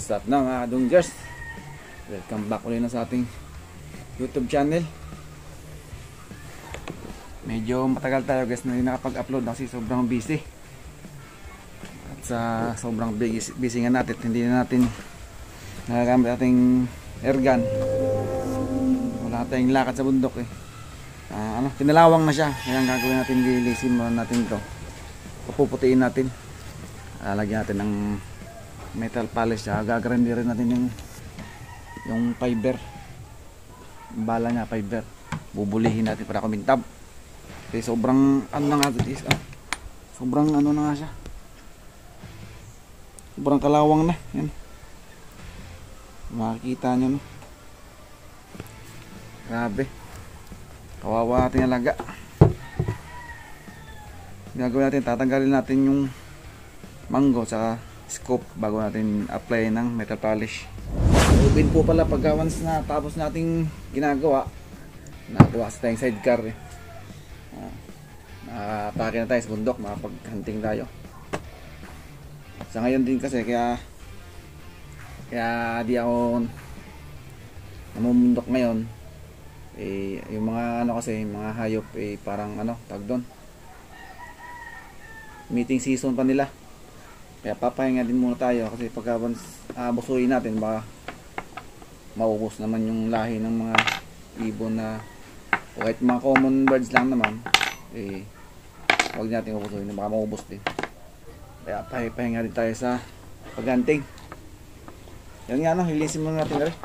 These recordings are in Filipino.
What's up na mga Dungjers? Welcome back ulit na sa ating YouTube channel. Medyo matagal tayo guys na hindi nakapag-upload kasi sobrang busy. At sa sobrang busy nga natin, hindi na natin nagagamit ating airgun. Wala tayong lakad sa bundok eh. Pinalawang na siya. Kaya ang gagawin natin, lilisin mo natin ito. Pupuputiin natin. Lagyan natin ng metal polish. Gagawin rin natin yung fiber. Bala niya fiber. Bubulihin natin para kumintab. Kasi sobrang ano na nga ito. Sobrang ano na nga siya. Sobrang kalawang na. Yan. Makikita nyo no. Grabe. Kawawa natin alaga. Gagawin natin, tatanggalin natin yung mango sa scope bago natin apply ng metal polish. Open po pala pagka once na tapos nating ginagawa, nagawa sa tayong sidecar eh. Nakatake na tayo sa bundok, makapag-hunting tayo. Sa ngayon din kasi kaya di ako namumundok ngayon eh, yung mga ano kasi mga hayop eh parang ano tag doon, meeting season pa nila, kaya papahinga din muna tayo kasi pagka busuin natin baka maubos naman yung lahi ng mga ibon na kahit mga common birds lang naman eh huwag natin ubusuin, baka maubos din, kaya pahinga din tayo sa paghanting. Yan nga no, lilisin muna natin rin.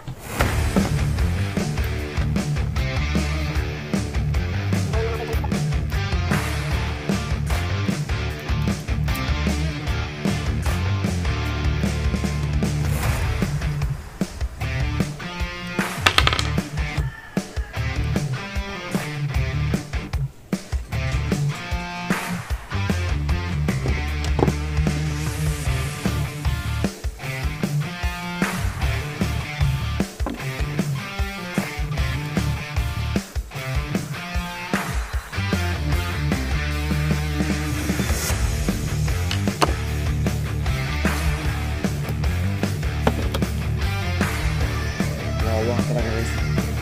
Talaga guys.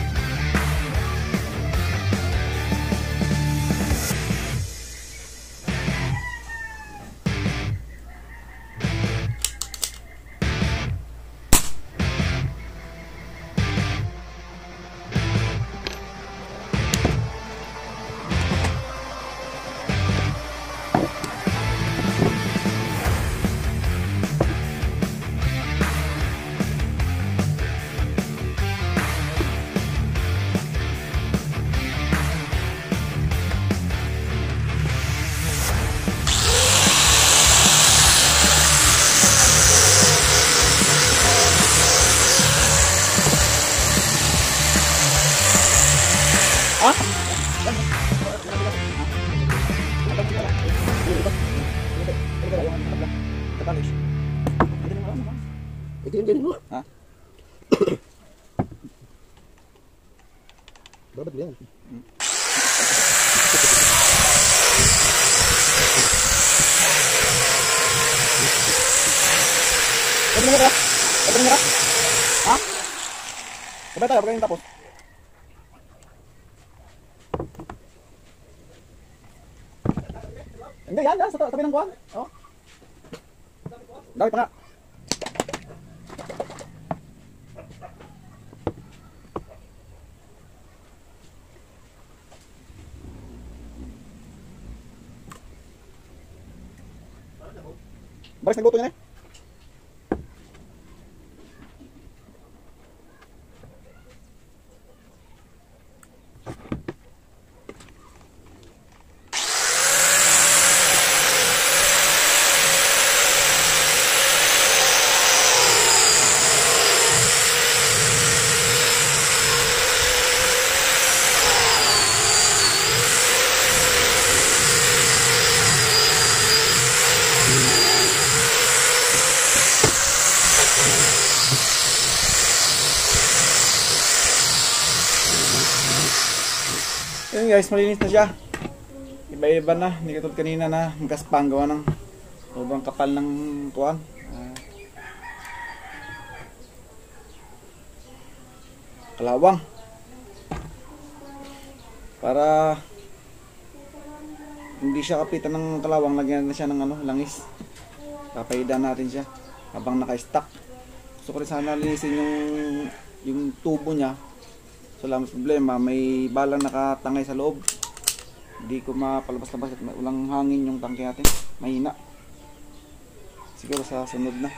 Ito yung ganun mo. Ha? Babad mo yan. Ito mo nga. Ito mo nga. Ha? Sabay tayo, pagkain tapos. Hindi yan, sa tabi ng kuwan. Oh. Dami pa nga. Baris nagluto yan eh. Yun guys, malinis na siya. Iba-iba na, hindi katulad kanina na gaspang gawa ng sobrang kapal ng kuwan. kalawang. Para hindi siya kapitan ng kalawang, lagyan na siya ng ano, langis. Papaidan natin siya habang naka-stack. Gusto ko rin sana linisin yung tubo niya. So lang problema, may balang nakatangay sa loob. Hindi ko mapalabas-labas at walang hangin yung tangke natin. Mahina. Siguro sa sunod na.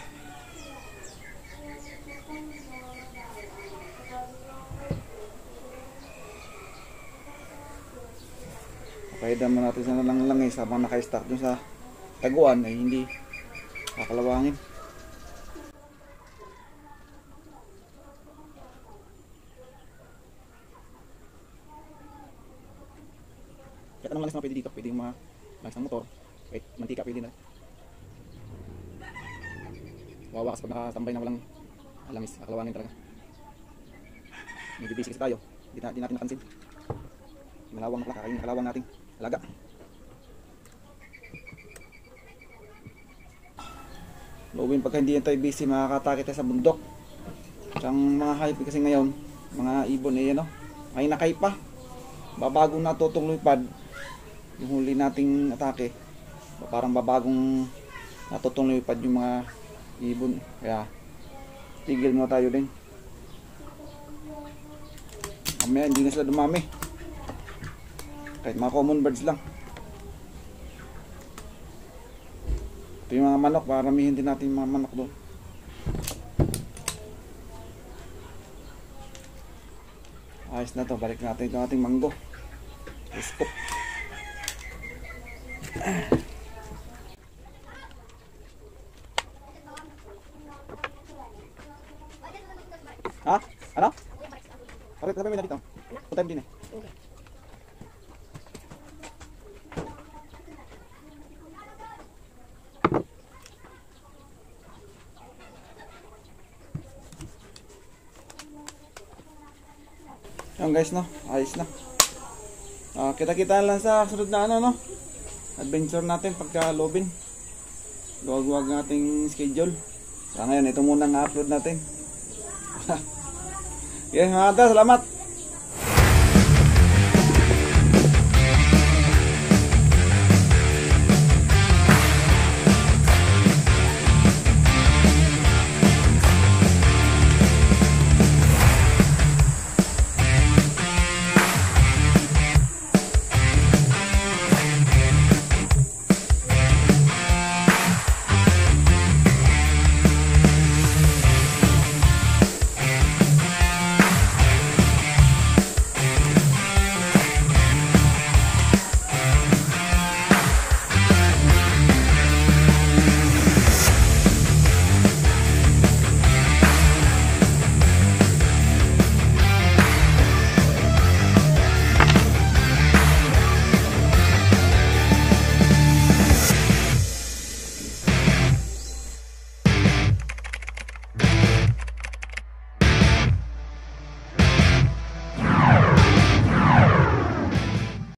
Papaidan mo natin sana lang langis habang naka-stack dun sa taguan ay hindi kakalawangin. Kahit anong langis na pwede dito, pwede yung mga langis ng motor, kahit mantika pwede na. Wawa kasi pag nakatambay na walang langis, kakalawangin talaga. Medyo busy kasi tayo, di natin napansin. Malawang na kakain, kalawang nating alaga. Lowin pagka hindi tayo busy, makakatake tayo sa bundok. Ang mga hayop kasi ngayon, mga ibon eh ano, ay nakay pa. Babagong natutong lumipad yung huli nating atake. Parang babagong natutong lumipad yung mga ibon. Kaya tigil mo tayo din. Mamaya hindi na sila dumami. Kahit mga common birds lang. Ito yung mga manok, paramihin din natin yung mga manok doon. Ayos na to, balik natin ito ating manggo. Scoop. Ha? Ano? Bakit kami na dito? Punta din eh. Yan guys, no, ayos na. Kita-kita lang sa sunod na ano, no, adventure natin pagka lobin. Luwag-luwag nating schedule. Sa ngayon, ito muna ang upload natin. Yes, mga ata, salamat.